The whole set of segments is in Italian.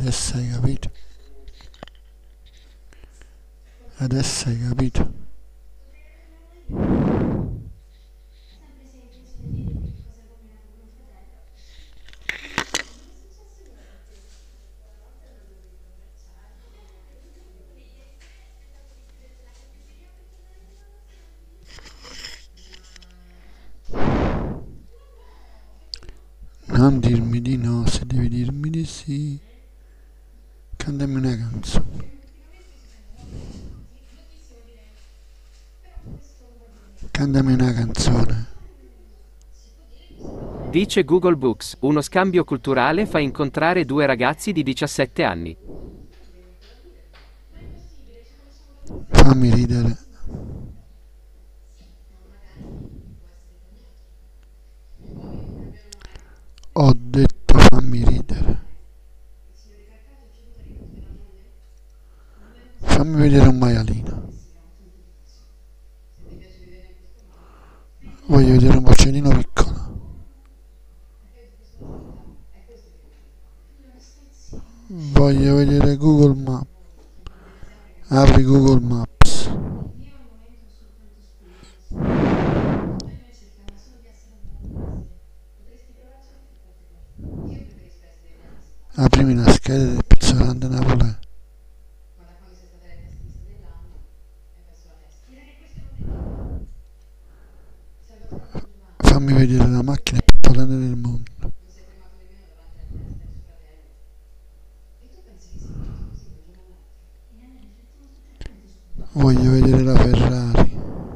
Adesso hai capito? Adesso hai capito? Non dirmi di no se devi dirmi di sì. Cantami una canzone. Cantami una canzone. Dice Google Books, uno scambio culturale fa incontrare due ragazzi di 17 anni. Fammi ridere. Ho detto fammi ridere. Fammi vedere un maialino. Voglio vedere un porcellino piccolo. Voglio vedere Google Maps. Apri Google Maps. Aprimi la scheda del pizzolante Napoli. Fammi vedere la macchina più potente del mondo. Voglio vedere la Ferrari.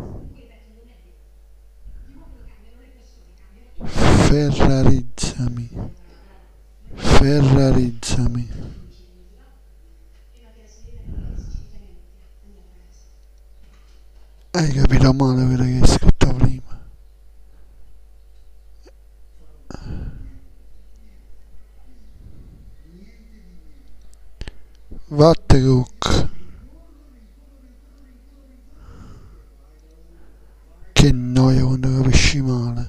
Ferrarizzami. Ferrarizzami. Hai capito male quello che hai scritto prima. Vatte cook. Che noia quando capisci male.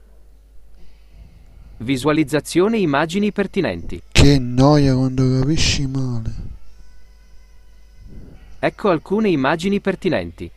Visualizzazione immagini pertinenti. Che noia quando capisci male. Ecco alcune immagini pertinenti.